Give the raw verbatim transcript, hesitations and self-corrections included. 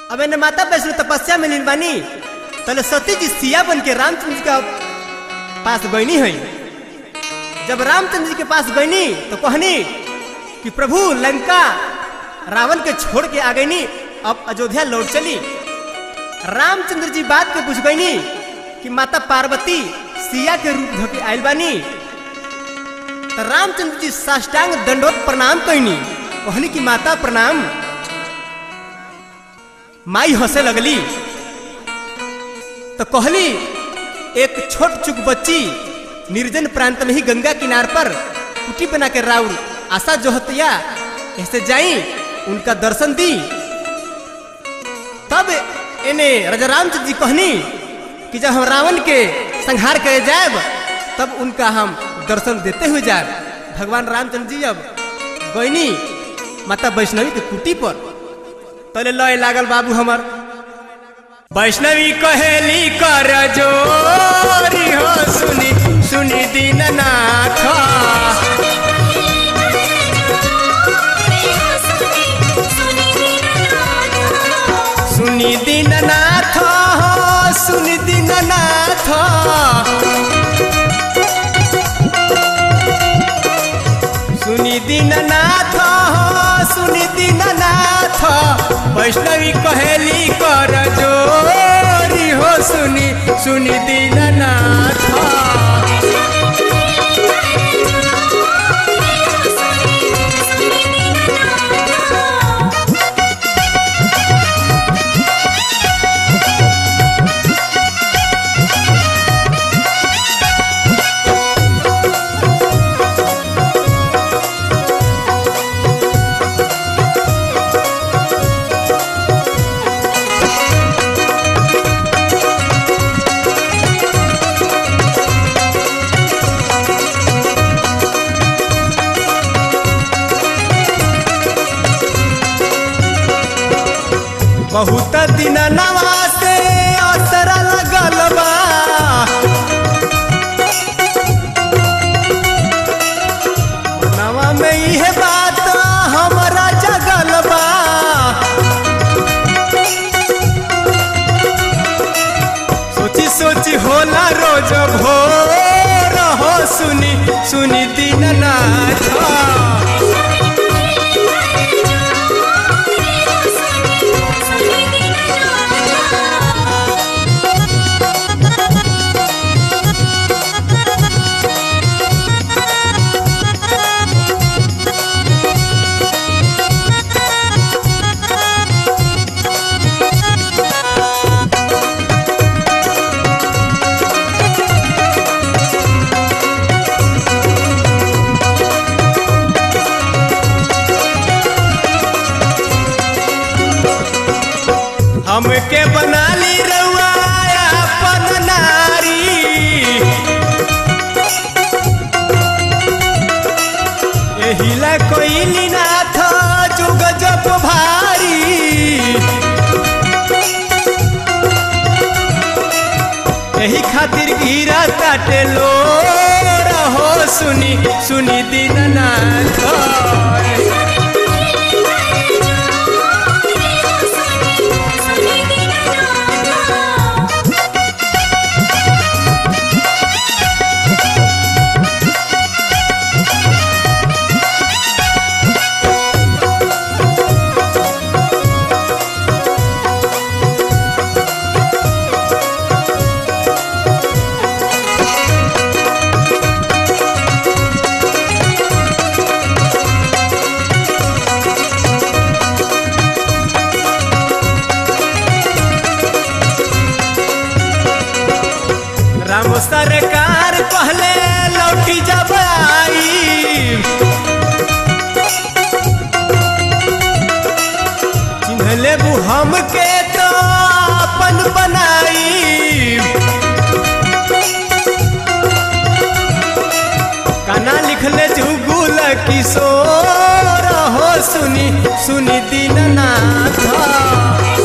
अब इन्हें माता वैष्णो तपस्या में निर्वाणी तले सती जी सिया बन के रामचंद्र जी का पास गईनी है। जब रामचंद्र जी के पास गईनी तो कहनी कि प्रभु लंका रावण के छोड़ के आ गईनी, अब अयोध्या लौट चली। रामचंद्र जी बात के पूछ गईनी कि माता पार्वती सिया के रूप धोके आयल बानी। तो रामचंद्र जी साष्टांग दंडवत प्रणाम कईनी, कहनी कि माता प्रणाम। माई हंसे लगली तो कहली एक छोट चुक बच्ची निर्जन प्रांत में ही गंगा किनार पर कुटी बना के राउर आशा जोहतिया, ऐसे जाई उनका दर्शन दी। तब इन्हें राजा रामचंद्र जी कहनी कि जब हम रावण के संहार करे जाए तब उनका हम दर्शन देते हुए जाए। भगवान रामचंद्र जी अब गईनी माता वैष्णवी के कुटी पर, तले लय लागल बाबू हमर। वैष्णवी कहेली कर जोरी हो सुनी सुनी दीननाथ, सुनी दीननाथ हो सुनी दीननाथ, सुनी दीननाथ हो सुनी दीननाथ। वैष्णवी कहेली कर जोरी हो सुनी सुनी दीननाथ। बहुत दिन नवा से असर लगल बा, नवा में यह बात हमारा जगल बा। सोची सोची होला रोज भोर हो सुनी सुनी दीननाथ। हमके बना ली रउआ अपन नारी, एहिला कोइली नाथ जुग जप भारी। एही खातिर गिरा काटे लो रहो सुनी सुनी दीननाथ। राम सरकार पहले लौटी जब आई, चिन्ह लेबू हमके तो अपन बनाई। काना लिखले जुगुल किशोर हो सुनी सुनी दीननाथ।